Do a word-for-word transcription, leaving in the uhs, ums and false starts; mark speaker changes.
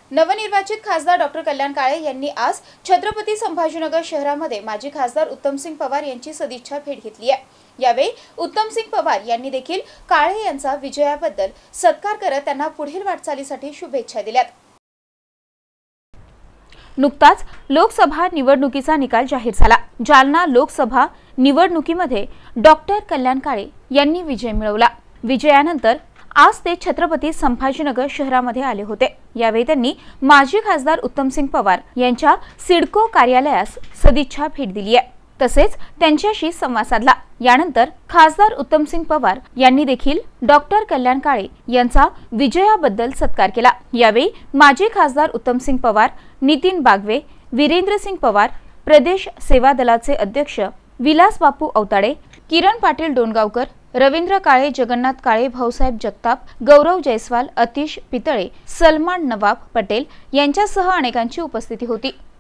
Speaker 1: नवनिर्वाचित खासदार डॉक्टर कल्याण काळे यांनी आज छत्रपती संभाजीनगर शहरामध्ये माजी खासदार उत्तमसिंग पवार यांची सदिच्छा भेट घेतली आहे। यावेळी उत्तमसिंग पवार यांनी देखील काळे यांचा विजयाबद्दल सत्कार करत त्यांना पुढील वाटचालीसाठी शुभेच्छा दिल्यात।
Speaker 2: नुकताच लोकसभा निवडणुकीचा निकाल जाहीर झाला। जालना लोकसभा निवडणुकीमध्ये डॉक्टर कल्याण काळे यांनी विजय मिळवला। विजयानंतर आज ते छत्रपती संभाजीनगर शहरामध्ये आले होते। यावेळी त्यांनी माजी खासदार उत्तमसिंग पवार यांच्या सिडको कार्यालयास सदिच्छा भेट दिली आहे, तसेच त्यांच्याशी संवाद साधला। यानंतर खासदार उत्तमसिंग पवार यांनी देखील डॉक्टर कल्याण काळे यांचा विजयाबद्दल सत्कार केला। यावेळी माजी खासदार उत्तमसिंग पवार, नितीन बागवे, वीरेंद्रसिंग पवार, प्रदेश सेवा दलाचे अध्यक्ष विलास बापू अवताडे, किरण पाटील डोणगावकर, रवींद्र काळे, जगन्नाथ काळे, भाऊसाहेब जगताप, गौरव जयस्वाल, अतिश पितळे, सलमान नवाब पटेल यांच्यासह अनेकांची उपस्थिती होती।